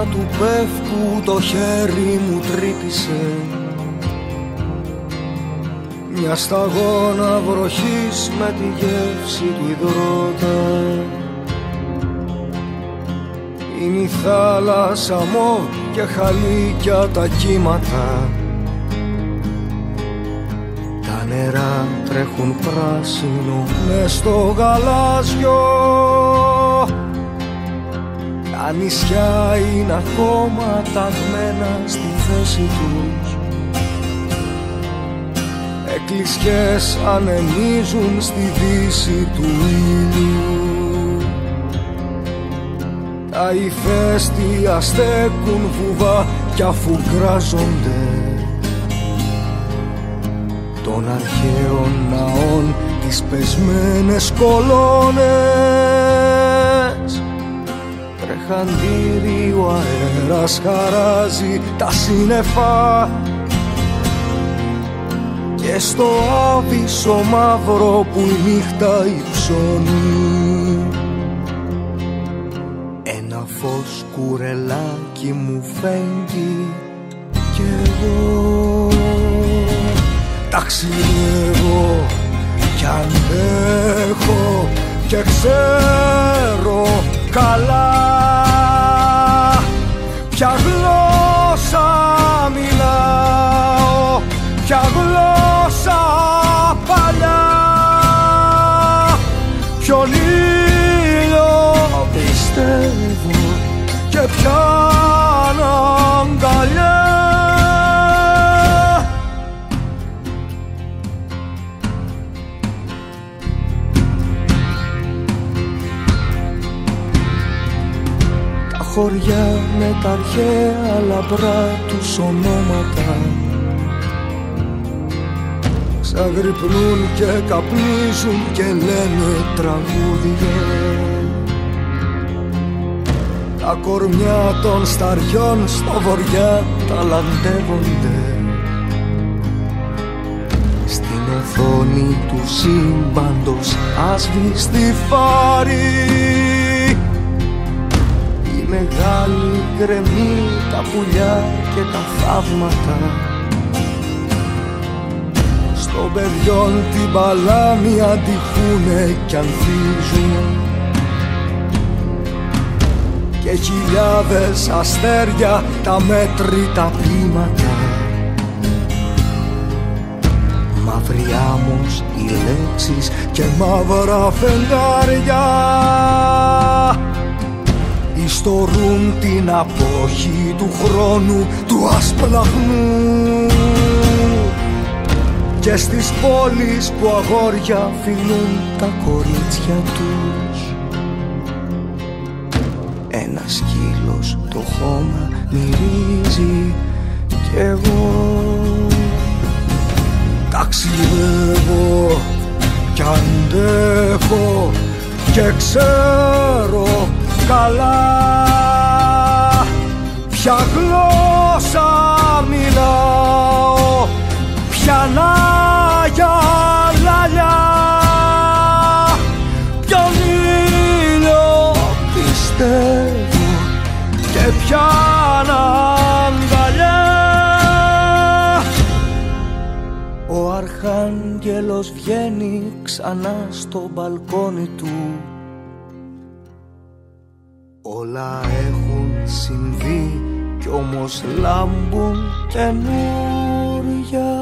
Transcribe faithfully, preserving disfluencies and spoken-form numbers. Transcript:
του πεύκου το χέρι μου τρύπησε, μια σταγόνα βροχής με τη γεύση του υδρότα. Είναι η θάλασσα μοβ και χαλίκια τα κύματα, τα νερά τρέχουν πράσινο μες στο γαλάζιο. Τα νησιά είναι ακόμα ταγμένα στη θέση τους, εκκλησιές ανεμίζουν στη δύση του ήλιου. Τα ηφαίστεια στέκουν βουβά κι αφουγκράζονται των αρχαίων ναών τις πεσμένες κολόνες. Τρεχαντήρι ο αέρας χαράζει τα σύννεφα και στο άβυσσο μαύρο που η νύχτα υψώνει ένα φως κουρελάκι μου φέγγει κι εγώ ταξιδεύω κι αντέχω και ξέρω καλά ποια γλώσσα μιλάω, ποια γλώσσα παλιά, ποιον ήλιο πιστεύω και ποιαν αγκαλιά. Χωριά με τα αρχαία λαμπρά τους ονόματα ξαγρυπνούν και καπνίζουν και λένε τραγούδια. Τα κορμιά των σταριών στο βοριά ταλαντεύονται στην οθόνη του σύμπαντος άσβηστη φάρη. Μεγάλη γκρεμή, τα πουλιά και τα θαύματα στον παιδιών την παλάμη αντιχούνε κι ανθίζουν και χιλιάδες αστέρια τα μέτρητα πλήματα. Μαύρη άμμος οι λέξεις και μαύρα φεγγάρια ιστορούν την απόχη του χρόνου του ασπλαχνού και στις πόλεις που αγόρια φιλούν τα κορίτσια τους ένα σκύλος το χώμα μυρίζει κι εγώ ταξιδεύω κι αντέχω και ξέρω καλά ποια γλώσσα μιλάω, ποια νάγια λαλιά, ποιον ήλιο πιστεύω και ποιαν αγκαλιά. Ο αρχάγγελος βγαίνει ξανά στο μπαλκόνι του. Όλα έχουν συμβεί κι όμως λάμπουν καινούρια.